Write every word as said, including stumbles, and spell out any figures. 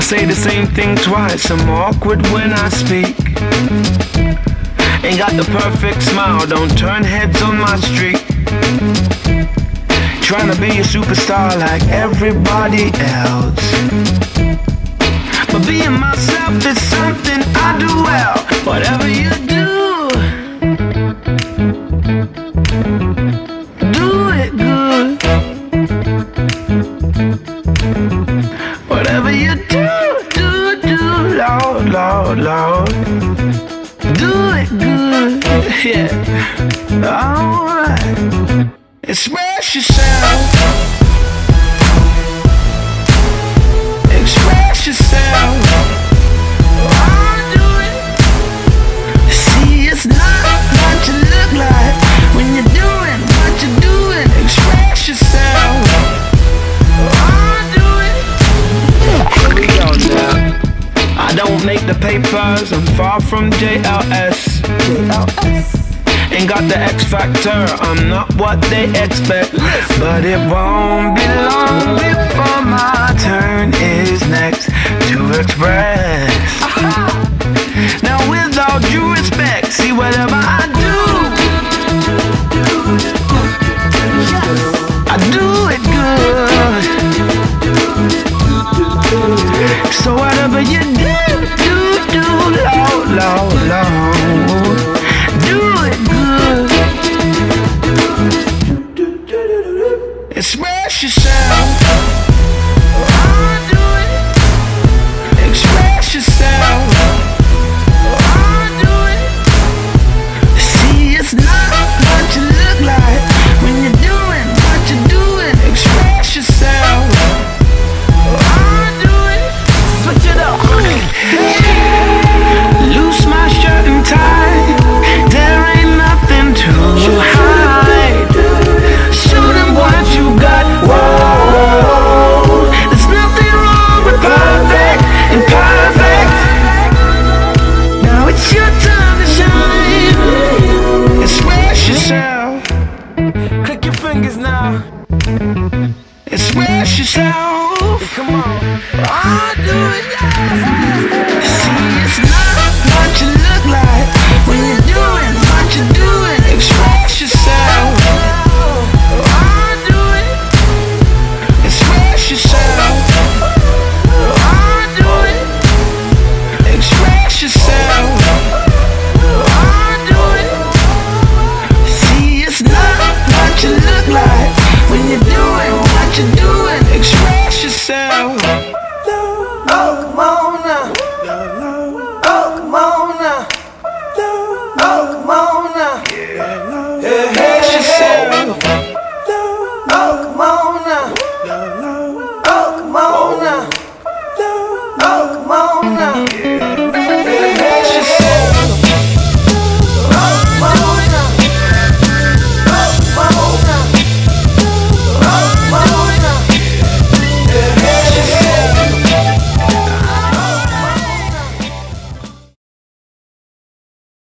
say the same thing twice. I'm awkward when I speak. Ain't got the perfect smile, don't turn heads on my street. Trying to be a superstar like everybody else, but being myself is something I do well. Whatever you do, do it good. Whatever you do, do, do, Lord, Lord, Lord, do it good, yeah, alright. Express yourself. Express yourself. Oh, do it. See, it's not what you look like when you're doing what you're doing. Express yourself. Oh, do it. Here we go now. I don't make the papers, I'm far from J L S. J L S. Ain't got the X factor, I'm not what they expect. But it won't be long before my turn is next to express. Now with all due respect, see whatever I do, I do it good. So whatever you do, do, do, Lord, Lord, Lord, do it good. Express yourself. Oh, do it. Express yourself. Oh, do it. See, it's not what you look like when you're doing what you're doing. Express yourself. Oh, do it. Switch it up. Hey. Loose my shirt and tie. There ain't nothing to hide. Show them what you got. Whoa, there's nothing wrong with perfect and perfect. Now it's your time to shine. Express yourself. Click your fingers now. Express yourself. Come on. I'll do it. Yeah.